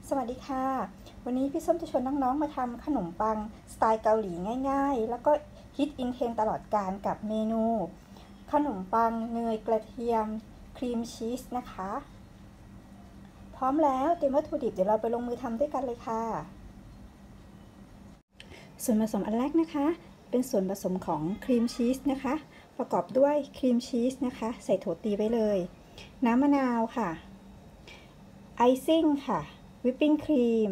สวัสดีค่ะวันนี้พี่ส้มจะชวนน้องๆมาทำขนมปังสไตล์เกาหลีง่ายๆแล้วก็ฮิตอินเทรนด์ตลอดกาลกับเมนูขนมปังเนยกระเทียมครีมชีสนะคะพร้อมแล้วเตรียมวัตถุดิบเดี๋ยวเราไปลงมือทำด้วยกันเลยค่ะส่วนผสมอันแรกนะคะเป็นส่วนผสมของครีมชีสนะคะประกอบด้วยครีมชีสนะคะใส่โถตีไว้เลยน้ำมะนาวค่ะไอซิ่งค่ะวิปปิ้งครีม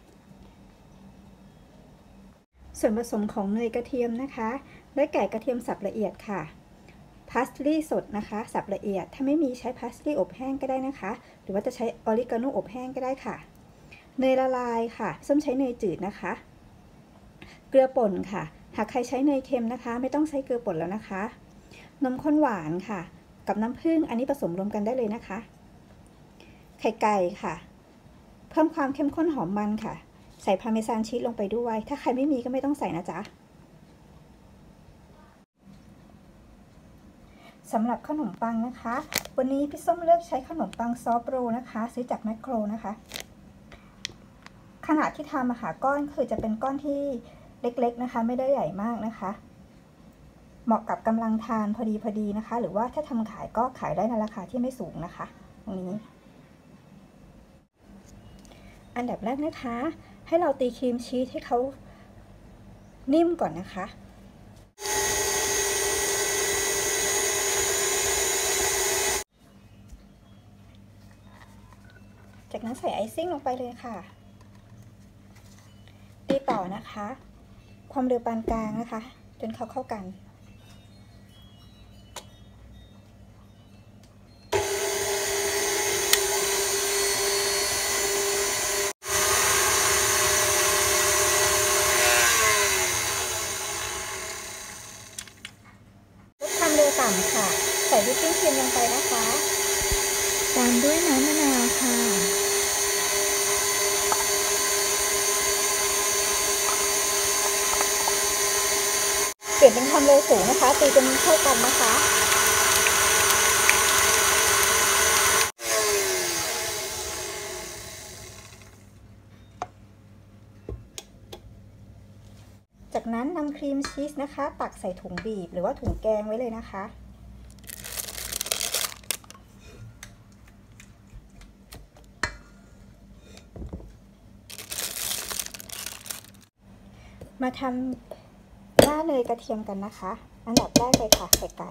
ส่วนผสมของเนยกระเทียมนะคะได้แก่กระเทียมสับละเอียดค่ะพาสลีย์สดนะคะสับละเอียดถ้าไม่มีใช้พาสลีย์อบแห้งก็ได้นะคะหรือว่าจะใช้ออริกาโนอบแห้งก็ได้ค่ะเนยละลายค่ะส้มใช้เนยจืดนะคะเกลือป่นค่ะหากใครใช้เนยเค็มนะคะไม่ต้องใช้เกลือป่นแล้วนะคะนมข้นหวานค่ะกับน้ำผึ้งอันนี้ผสมรวมกันได้เลยนะคะไข่ไก่ค่ะเพิ่มความเข้มข้นหอมมันค่ะใส่พาร์เมซานชีสลงไปด้วยถ้าใครไม่มีก็ไม่ต้องใส่นะจ๊ะสำหรับขนมปังนะคะวันนี้พี่ส้มเลือกใช้ขนมปังซอฟต์โรลนะคะซื้อจากแมคโครนะคะขนาดที่ทำอาหารก้อนคือจะเป็นก้อนที่เล็กๆนะคะไม่ได้ใหญ่มากนะคะเหมาะกับกำลังทานพอดีนะคะหรือว่าถ้าทำขายก็ขายได้ในราคาที่ไม่สูงนะคะตรงนี้อันดับแรกนะคะให้เราตีครีมชีสให้เขานิ่มก่อนนะคะจากนั้นใส่ไอซิ่งลงไปเลยค่ะตีต่อนะคะความเร็วปานกลางนะคะจนเขาเข้ากันความเร็วต่ำค่ะใส่วิปปิ้งครีมลงไปนะคะตามด้วยน้ำมะนาวค่ะเปลี่ยนเป็นความเร็วสูงนะคะตีจนเข้ากันนะคะจากนั้นนำครีมชีสนะคะตักใส่ถุงบีบหรือว่าถุงแกงไว้เลยนะคะมาทำหน้าเนยกระเทียมกันนะคะอันดับแรกเลยค่ะไข่ไก่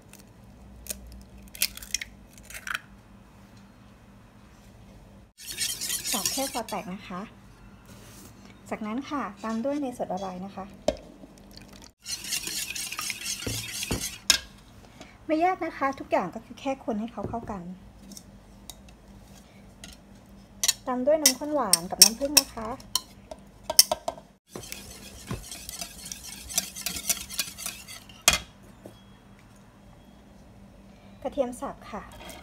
สับแค่พอแตกนะคะจากนั้นค่ะตามด้วยเนยสดละลายนะคะไม่ยากนะคะทุกอย่างก็คือแค่คนให้เขาเข้ากันตามด้วยน้ำข้นหวานกับน้ำผึ้งนะคะกระเทียมสับค่ะ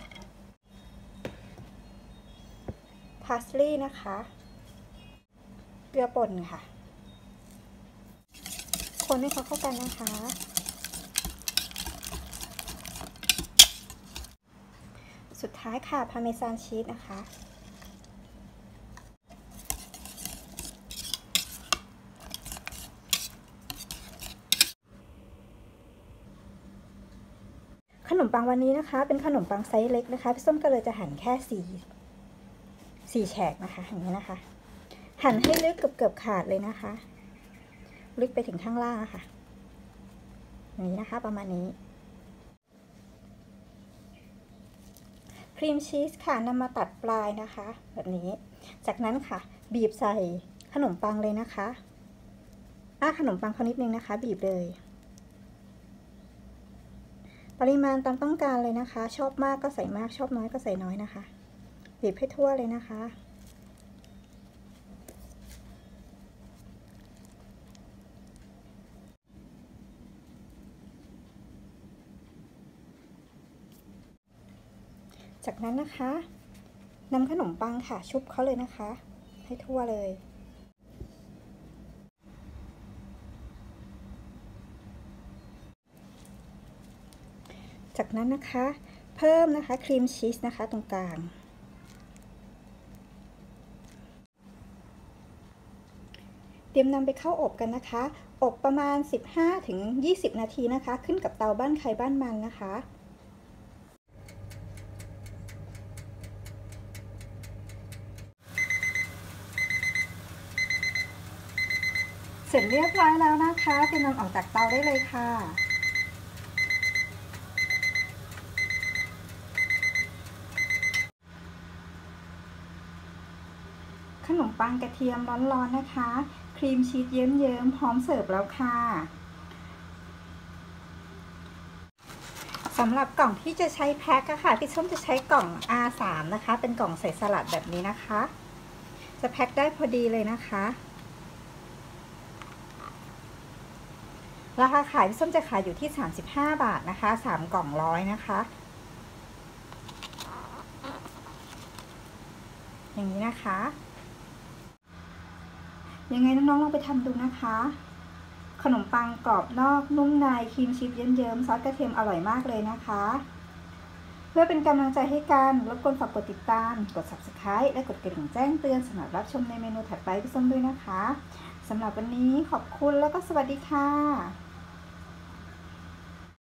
พาสลีย์นะคะเกลือป่นค่ะคนให้เขาเข้ากันนะคะสุดท้ายค่ะพาร์เมซานชีสนะคะขนมปังวันนี้นะคะเป็นขนมปังไซส์เล็กนะคะพี่ส้มก็เลยจะหั่นแค่สี่แฉกนะคะอย่างนี้นะคะหั่นให้ลึกเกือบขาดเลยนะคะลึกไปถึงข้างล่างค่ะอย่างนี้นะคะประมาณนี้ครีมชีสค่ะนำมาตัดปลายนะคะแบบนี้จากนั้นค่ะบีบใส่ขนมปังเลยนะคะขนมปังเขานิดนึงนะคะบีบเลยปริมาณตามต้องการเลยนะคะชอบมากก็ใส่มากชอบน้อยก็ใส่น้อยนะคะบีบให้ทั่วเลยนะคะจากนั้นนะคะนำขนมปังค่ะชุบเขาเลยนะคะให้ทั่วเลยจากนั้นนะคะเพิ่มนะคะครีมชีสนะคะตรงกลางรียมนำไปเข้าอบกันนะคะอบประมาณ 15-20 นาทีนะคะขึ้นกับเตาบ้านใครบ้านมันนะคะเสร็จเรียบร้อยแล้วนะคะเตรียมนำออกจากเตาได้เลยค่ะขนมปังกระเทียมร้อนๆนะคะครีมชีสเยิ้มๆพร้อมเสิร์ฟแล้วค่ะสำหรับกล่องที่จะใช้แพ็คค่ะพี่ส้มจะใช้กล่อง R3 นะคะเป็นกล่องใส่สลัดแบบนี้นะคะจะแพ็คได้พอดีเลยนะคะราคาขายพี่ส้มจะขายอยู่ที่35 บาทนะคะ3 กล่อง100นะคะอย่างนี้นะคะยังไงน้องๆลองไปทำดูนะคะขนมปังกรอบนอกนุ่มในครีมชีสเยิ้มๆซอสกระเทียมอร่อยมากเลยนะคะเพื่อเป็นกำลังใจให้กันรบกวนฝากกดติดตามกด Subscribe และกดกระดิ่งแจ้งเตือนสำหรับรับชมในเมนูถัดไปพี่ส้มด้วยนะคะสำหรับวันนี้ขอบคุณแล้วก็สวัสดีค่ะ